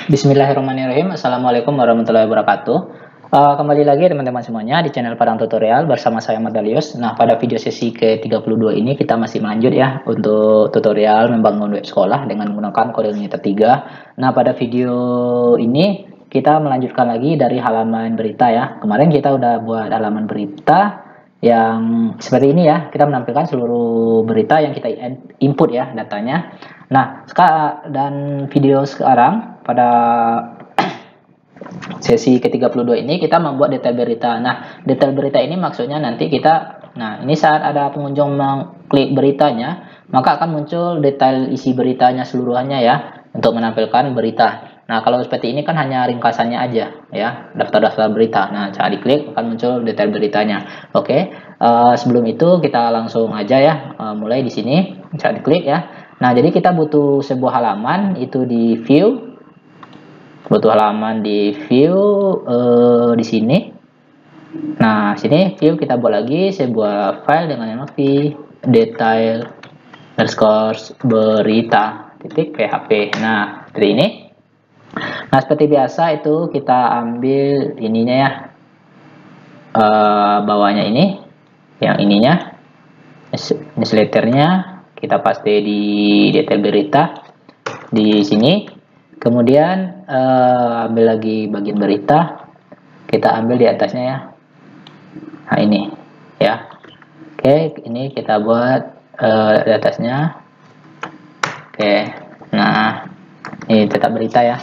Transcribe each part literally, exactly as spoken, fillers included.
Bismillahirrahmanirrahim. Assalamualaikum warahmatullahi wabarakatuh. Uh, kembali lagi teman-teman semuanya di channel Padang Tutorial bersama saya Madalius. Nah, pada video sesi ke tiga puluh dua ini kita masih melanjut ya untuk tutorial membangun web sekolah dengan menggunakan kode meter tiga. Nah, pada video ini kita melanjutkan lagi dari halaman berita ya. Kemarin kita udah buat halaman berita yang seperti ini ya. Kita menampilkan seluruh berita yang kita input ya datanya. Nah, sekarang dan video sekarang pada sesi ke tiga puluh dua ini kita membuat detail berita. Nah, detail berita ini maksudnya nanti kita, nah ini saat ada pengunjung mengklik beritanya, maka akan muncul detail isi beritanya seluruhannya ya, untuk menampilkan berita. Nah, kalau seperti ini kan hanya ringkasannya aja ya, daftar-daftar berita. Nah, saat diklik akan muncul detail beritanya. Oke, uh, sebelum itu kita langsung aja ya, uh, mulai di sini saat diklik ya. Nah, jadi kita butuh sebuah halaman itu di view, butuh halaman di view uh, di sini. Nah, sini view kita buat lagi sebuah file dengan nama v detail underscore berita titik php. Nah, seperti ini. Nah, seperti biasa itu kita ambil ininya ya, uh, bawahnya ini, yang ininya, newsletternya. Kita paste di detail berita di sini, kemudian uh, ambil lagi bagian berita, kita ambil di atasnya ya. Nah, ini ya. Oke, ini kita buat uh, di atasnya. Oke, nah ini tetap berita ya.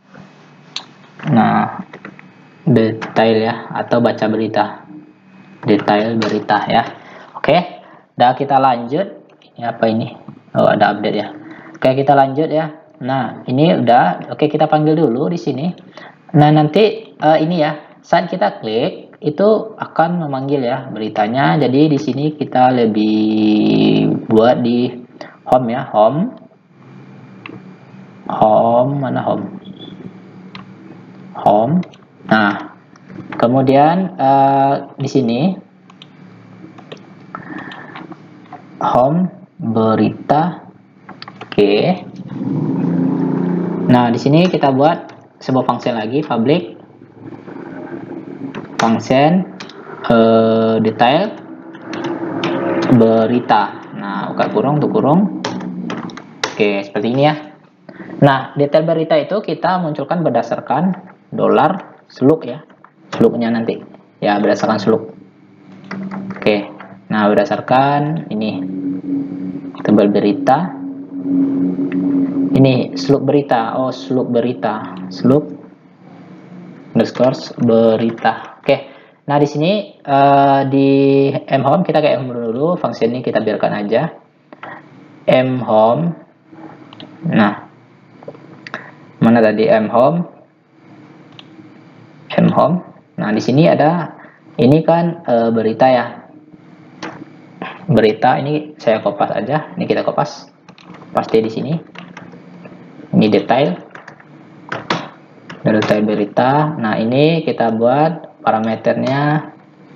Nah, detail ya, atau baca berita, detail berita ya. Oke, dah kita lanjut. Ini apa ini? Oh, ada update ya. Oke, kita lanjut ya. Nah, ini udah. Oke, kita panggil dulu di sini. Nah, nanti uh, ini ya, saat kita klik itu akan memanggil ya beritanya. Jadi di sini kita lebih buat di home ya, home. Home mana home? Home. Nah, kemudian uh, di sini home berita. Oke. Nah, di sini kita buat sebuah function lagi, public function uh, detail berita. Nah, buka kurung untuk kurung. Oke, seperti ini ya. Nah, detail berita itu kita munculkan berdasarkan dolar slug ya, slugnya nanti ya, berdasarkan slug. Oke, nah berdasarkan ini tebal berita, ini slug berita. Oh, slug berita, slug underscore berita. Oke, nah di sini uh, di mhome kita ke mhome dulu, fungsi ini kita biarkan aja mhome. Nah, mana tadi mhome? mhome. Nah, di sini ada ini kan uh, berita ya. Berita ini saya kopas aja. Ini kita kopas, paste di sini. Ini detail, detail berita. Nah, ini kita buat parameternya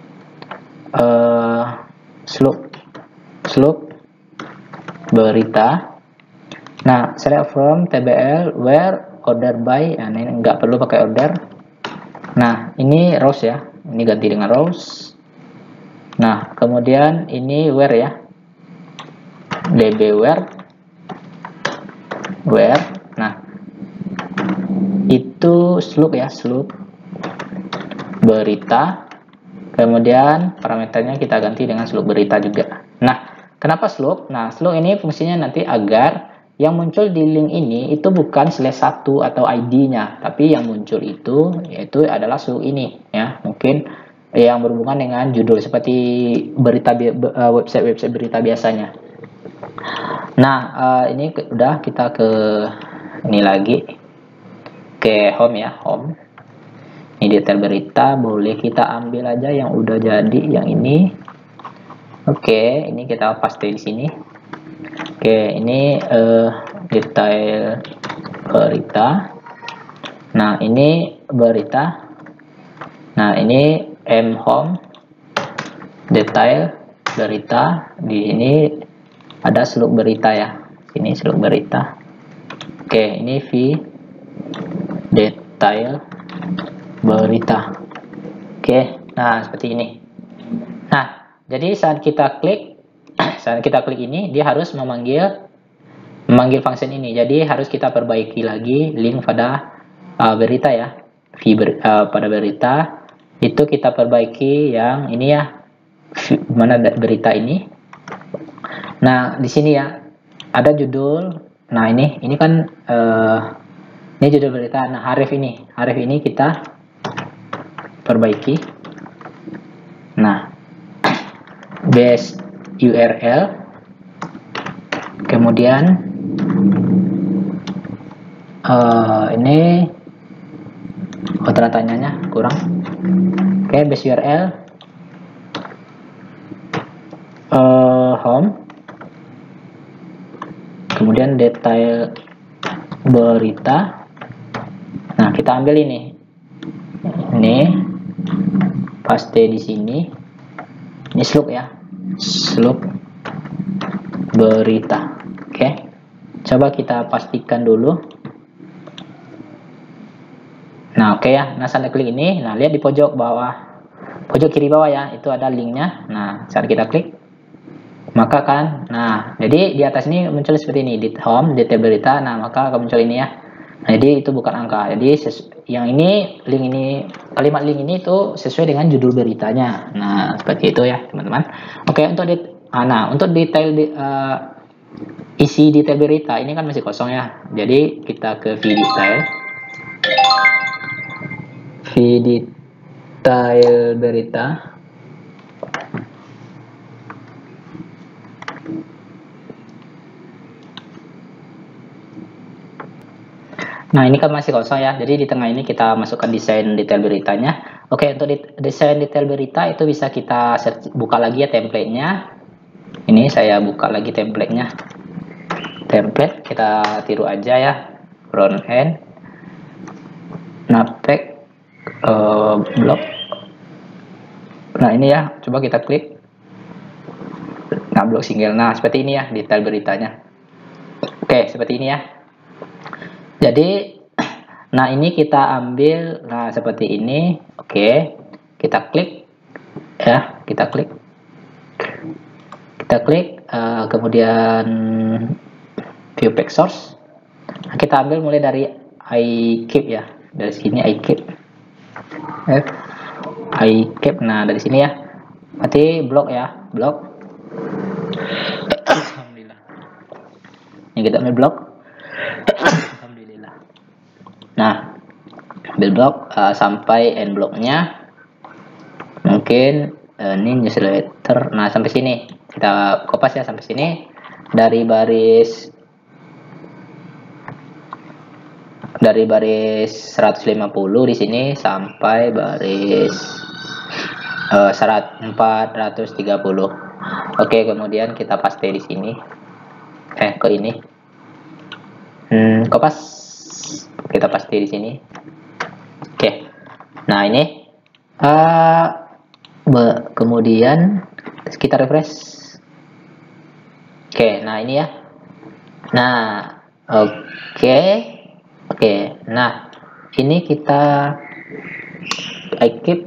uh, slug, slug berita. Nah, select from tbl where order by. Nah, ini nggak perlu pakai order. Nah, ini rows ya. Ini ganti dengan rows. Nah, kemudian ini where ya, db where, where. Nah, itu slug ya, slug berita. Kemudian parameternya kita ganti dengan slug berita juga. Nah, kenapa slug? Nah, slug ini fungsinya nanti agar yang muncul di link ini itu bukan slash satu atau I D-nya, tapi yang muncul itu yaitu adalah slug ini ya. Mungkin yang berhubungan dengan judul seperti berita website-website berita biasanya. Nah, uh, ini ke, udah kita ke ini lagi, ke home ya, home. Ini detail berita, boleh kita ambil aja yang udah jadi, yang ini. Oke, ini kita paste di sini. Oke, ini uh, detail berita. Nah, ini berita. Nah, ini mhome detail berita. Di ini ada slug berita ya. Ini slug berita. Oke, ini v detail berita. Oke, nah seperti ini. Nah, jadi saat kita klik, saat kita klik ini, dia harus memanggil memanggil function ini. Jadi harus kita perbaiki lagi link pada uh, berita ya. Ber, uh, pada berita itu kita perbaiki yang ini ya, mana berita ini. Nah, di sini ya ada judul. Nah, ini ini kan uh, ini judul berita. Nah, href ini, href ini kita perbaiki. Nah, base U R L, kemudian uh, ini oh tanda tanyanya kurang. Oke, okay, base U R L uh, home, kemudian detail berita. Nah, kita ambil ini, ini paste di sini. Ini slug ya, slug berita. Oke, okay. Coba kita pastikan dulu. Nah, oke okay ya. Nah, saat klik ini, nah lihat di pojok bawah, pojok kiri bawah ya, itu ada linknya. Nah, saat kita klik, maka kan, nah, jadi di atas ini muncul seperti ini, di home, detail berita. Nah, maka akan muncul ini ya. Nah, jadi itu bukan angka. Jadi yang ini, link ini, kalimat link ini itu sesuai dengan judul beritanya. Nah, seperti itu ya, teman-teman. Oke, untuk di, ah, nah, untuk detail di, uh, isi detail berita ini kan masih kosong ya. Jadi kita ke view detail. View detail berita. Nah, ini kan masih kosong ya. Jadi di tengah ini kita masukkan desain detail beritanya. Oke, untuk desain detail berita itu bisa kita search, buka lagi ya templatenya. Ini saya buka lagi templatenya. Template kita tiru aja ya. Front end, navpack, uh, blog. Nah, ini ya. Coba kita klik. Nah, blog single. Nah, seperti ini ya detail beritanya. Oke, seperti ini ya. Jadi, nah ini kita ambil, nah seperti ini, oke, kita klik, ya, kita klik, kita klik, uh, kemudian view page source, nah, kita ambil mulai dari I keep ya, dari sini I keep, F, I keep, nah dari sini ya, berarti blog ya, blog, alhamdulillah, ini kita ambil blog. Nah, ambil blog uh, sampai end blognya, mungkin uh, ini newsletter. Nah, sampai sini kita kopas ya, sampai sini dari baris dari baris seratus lima puluh di sini sampai baris uh, empat ratus tiga puluh. Oke, kemudian kita paste di sini. Eh, ke ini. Hmm, kopas. Kita pasti di sini. Oke. Nah, ini uh, kemudian kita refresh. Oke, nah ini ya. Nah, oke. Okay. Oke. Okay. Nah, ini kita I keep.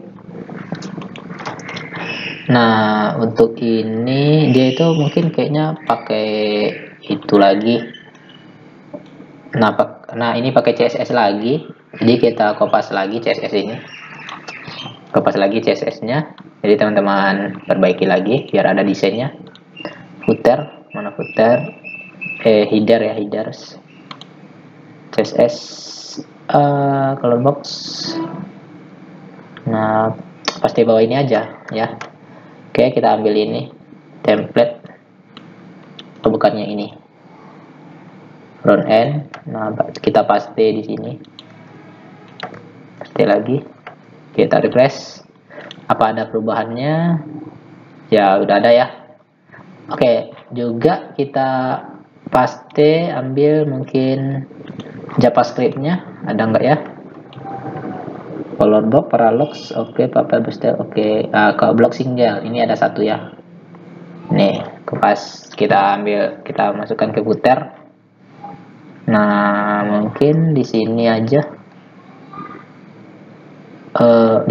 Nah, untuk ini dia itu mungkin kayaknya pakai itu lagi. Nah, nah ini pakai C S S lagi, jadi kita kopas lagi C S S ini, kopas lagi C S S-nya. Jadi teman-teman perbaiki lagi biar ada desainnya. Footer, mana footer? Eh header ya, headers. C S S, uh, color box. Nah, pasti bawah ini aja ya. Oke, kita ambil ini template, atau bukannya ini. Front end, nah kita paste di sini, paste lagi, kita refresh. Apa ada perubahannya? Ya udah ada ya. Oke, juga kita paste, ambil mungkin JavaScript-nya, ada nggak ya? Color box, parallax, oke, paper booster, oke. Nah, kalau block single ini ada satu ya. Nih, pas kita ambil, kita masukkan ke footer. Nah, mungkin di sini aja.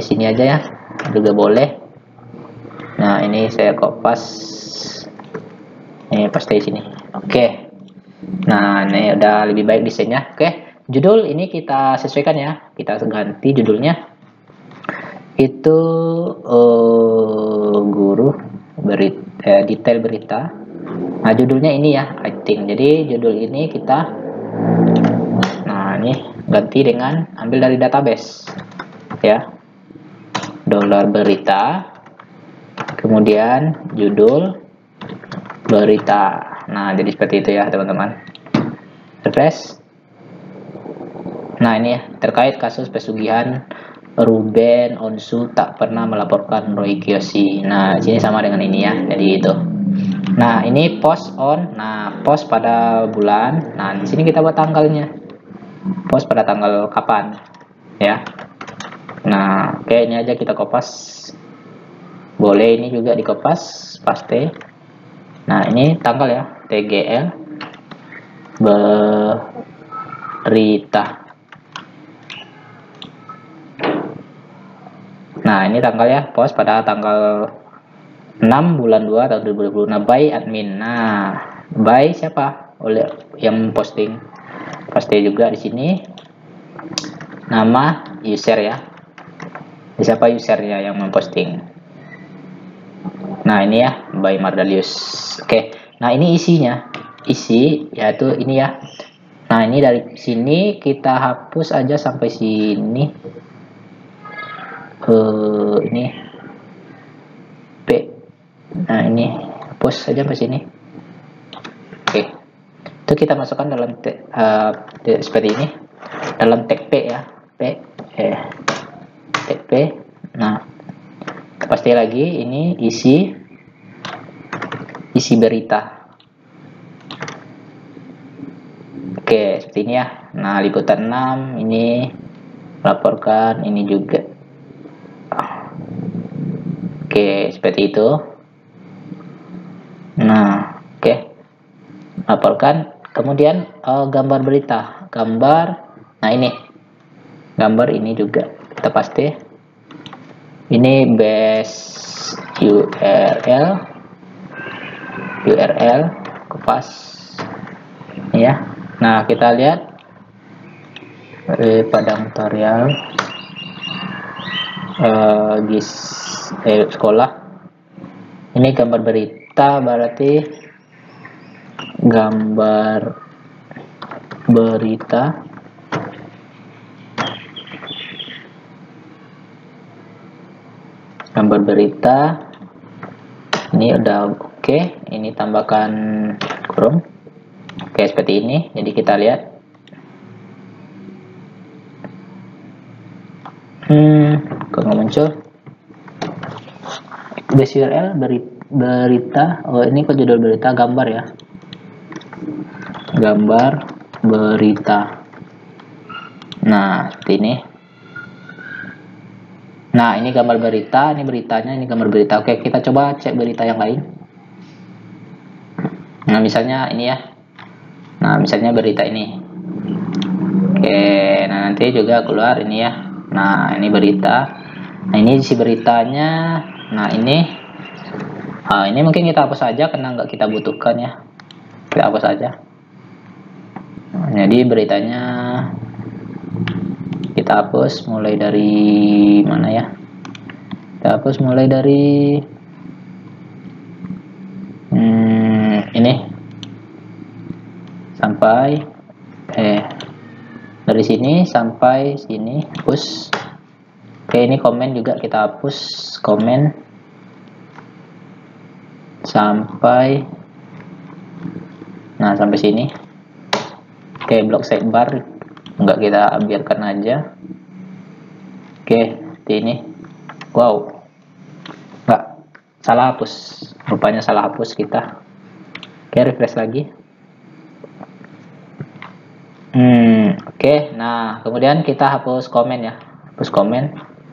di sini aja ya, juga boleh. Nah ini saya kopas, ini paste di sini. Oke, nah ini udah lebih baik desainnya. Oke, judul ini kita sesuaikan ya, kita ganti judulnya itu uh, guru berita, eh, detail berita. Nah judulnya ini ya, I think. Jadi judul ini kita, nah ini ganti dengan ambil dari database ya, dolar berita, kemudian judul berita. Nah jadi seperti itu ya teman-teman. Refresh. Nah ini ya, terkait kasus pesugihan Ruben Onsu tak pernah melaporkan Roy Kiyoshi. Nah sini sama dengan ini ya, jadi itu. Nah ini post on, nah post pada bulan. Nah di sini kita buat tanggalnya, post pada tanggal kapan ya. Nah oke, ini aja kita kopas, boleh ini juga dikopas, paste. Nah ini tanggal ya, T G L berita. Nah ini tanggal ya, post pada tanggal enam bulan dua tahun dua ribu dua puluh. Nah by admin. Nah by siapa, oleh yang posting, paste juga di sini nama user ya, siapa usernya yang memposting. Nah ini ya, by Mardalius. Oke, nah ini isinya, isi yaitu ini ya. Nah ini dari sini kita hapus aja sampai sini. Uh, ini P. Nah ini hapus saja sampai sini. Oke, itu kita masukkan dalam te, uh, te, seperti ini dalam tag P ya, P eh tag P. Nah pasti lagi ini isi isi berita. Oke seperti ini ya. Nah liputan enam ini laporkan ini juga. Oke seperti itu. Nah oke, laporkan. Kemudian uh, gambar berita, gambar. Nah ini gambar ini juga kita paste. Ini base U R L, U R L kopas ya. Nah kita lihat eh, padang tutorial eh, gis eh, sekolah. Ini gambar berita, berarti gambar berita gambar berita ini udah oke. Okay. Ini tambahkan kurung. Oke okay, seperti ini. Jadi kita lihat hmm kok nggak muncul base U R L berita. Oh ini kok judul berita, gambar ya, gambar berita. Nah seperti ini. Nah ini gambar berita, ini beritanya, ini gambar berita. Oke kita coba cek berita yang lain. Nah misalnya ini ya, nah misalnya berita ini. Oke nah nanti juga keluar ini ya. Nah ini berita. Nah ini isi beritanya. Nah ini nah, ini mungkin kita hapus saja karena nggak kita butuhkan ya, kita hapus saja. Nah, jadi beritanya kita hapus mulai dari mana ya, kita hapus mulai dari hmm, ini sampai eh dari sini sampai sini hapus. Oke ini komen juga kita hapus, komen sampai nah sampai sini. Oke blok sidebar enggak, kita biarkan aja. Oke seperti ini. Wow enggak, salah hapus, rupanya salah hapus kita. Oke refresh lagi. Hmm oke. Nah kemudian kita hapus komen ya, hapus komen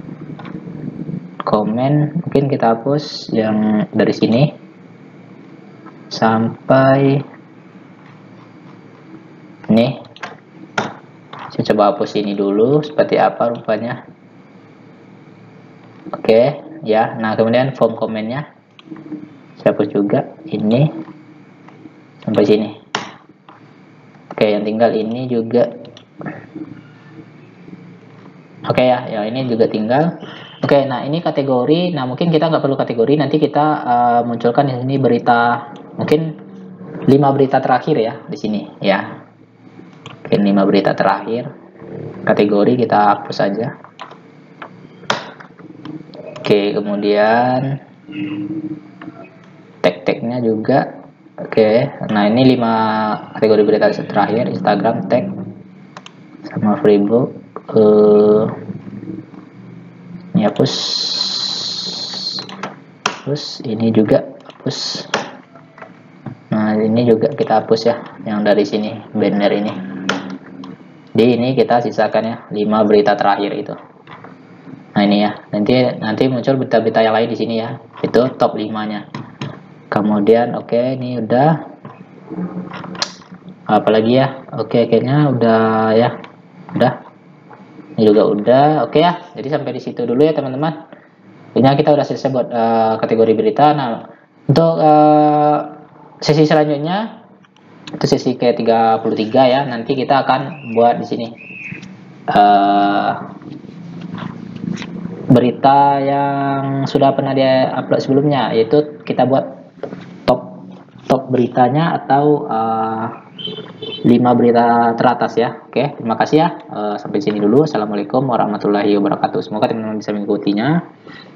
komen mungkin kita hapus yang dari sini sampai ini. Saya coba hapus ini dulu seperti apa rupanya. Oke ya. Nah kemudian form komennya saya hapus juga ini sampai sini. Oke, yang tinggal ini juga. Oke ya, ya ini juga tinggal. Oke, nah ini kategori. Nah mungkin kita nggak perlu kategori. Nanti kita uh, munculkan di sini berita, mungkin lima berita terakhir ya di sini ya. Mungkin lima berita terakhir. Kategori kita hapus saja. Oke, kemudian tag-tagnya juga. Oke, nah ini lima kategori berita terakhir, Instagram tag sama Freebook. Uh, ini hapus, terus ini juga hapus. Nah ini juga kita hapus ya, yang dari sini banner ini. Di ini kita sisakan ya lima berita terakhir itu. Nah ini ya, nanti nanti muncul berita-berita yang lain di sini ya. Itu top lima-nya. Kemudian oke, okay, ini udah. Apalagi ya? Oke, okay, kayaknya udah ya. Udah. Ini juga udah. Oke okay ya. Jadi sampai di situ dulu ya teman-teman. Ini kita udah selesai buat uh, kategori berita. Nah, untuk uh, sesi selanjutnya itu sesi ke tiga puluh tiga ya. Nanti kita akan buat di sini. Uh, berita yang sudah pernah dia upload sebelumnya, yaitu kita buat top top beritanya atau uh, lima berita teratas ya. Oke, terima kasih ya. Uh, sampai sini dulu. Assalamualaikum warahmatullahi wabarakatuh. Semoga teman-teman bisa mengikutinya.